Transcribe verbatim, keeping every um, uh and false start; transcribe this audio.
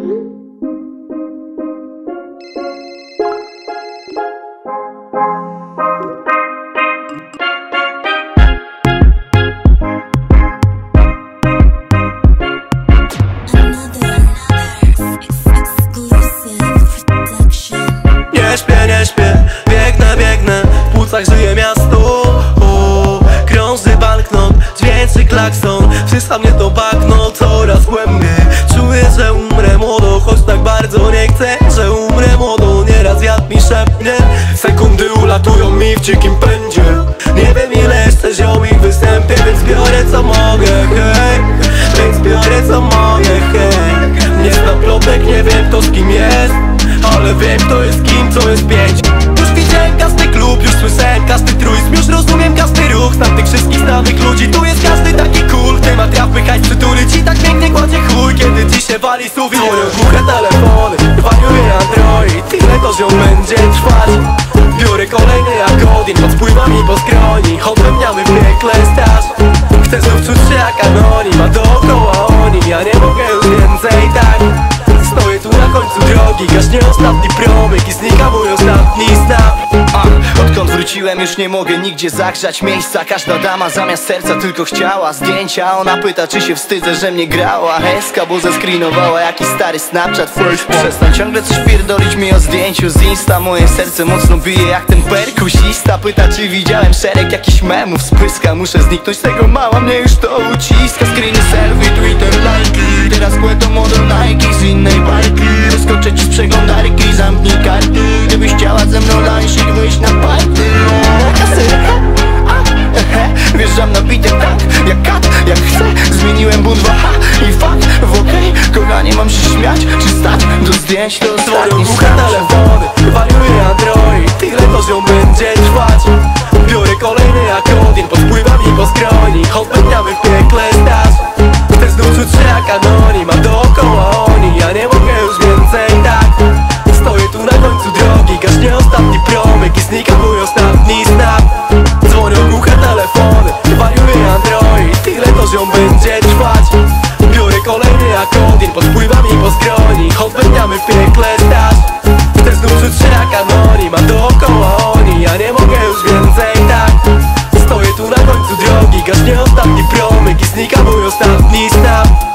Nie śpię, nie śpię, biegnę, biegnę, w płucach żyje miasto. O, krąży banknot, dźwięczy klakson, wsysa mnie to bagno coraz głębiej. Czuję, że umrę młodo, choć tak bardzo nie chcę, że umrę młodo. Nieraz wiatr mi szepnie, sekundy ulatują mi w dzikim pędzie. Nie wiem ile jeszcze ziom ich występie, więc biorę co mogę, hej. Więc biorę co mogę, hej. Nie znam plotek, nie wiem kto z kim jest, ale wiem kto jest kim, co jest pięć. Już widziałem każdy klub, już słyszałem każdy truizm, już rozumiem każdy ruch, znam tych wszystkich znanych ludzi. Tu jest każdy taki cool, ty ma traf pychać, przytulić i tak pięknie kładzie chuj, kiedy ci się wali sufit. Dzwonią głuche telefony, wariuje Android, ile to ziom będzie trwać. Biorę kolejny akordeon, podpływa mi po skroni, chodzę miały w piekle staż. Chcę znów czuć się jak anonim, a dookoła oni, ja nie mogę już więcej tak. Stoję tu na końcu drogi, gaśnie ostatni promyk i znika mój ostatni snap. A, odkąd wróciłem już nie mogę nigdzie zagrzać miejsca. Każda dama zamiast serca tylko chciała zdjęcia. Ona pyta czy się wstydzę, że mnie grała Heska, bo zescreenowała jakiś stary Snapchat. Przestań ciągle coś pierdolić mi o zdjęciu z Insta. Moje serce mocno bije jak ten perkusista. Pyta czy widziałem szereg jakichś memów z pyska. Muszę zniknąć z tego, mała mnie już to uciska. Screeny, selfie, Twitter, lajki. Teraz kłędą modą Nike z innej bajki. Wyskoczę ci z przeglądarki, zamknij karty. Gdybyś chciała ze mną lańsik, wyjść na party. Kasyka, a, ehe. Wjeżdżam na bitek tak, jak kat, jak chcę. Zmieniłem bunt w aha i fakt w okej. Kochanie, mam się śmiać czy stać? Do zdjęć to Dzwonią głuche telefony, wariuje Android, ile to ziom będzie trwać. Biorę kolejny akordeon, podpływa mi po skroni, choćby miały w piekle staż. Chcę znów czuć się jak anonim, a dookoła oni, ja nie mogę już więcej tak. Stoję tu na końcu drogi, gaśnie ostatni promyk i znika mój ostatni snap. Dzwonią głuche telefony, wariuje Android, ile to ziom będzie trwać. Biorę kolejny akordeon, podpływa mi po skroni, choćby miały w piekle staż. Chcę znów czuć się jak anonim, a dookoła oni, ja nie mogę już więcej tak. Stoję tu na końcu drogi, gaśnie ostatni promyk i znika mój ostatni snap.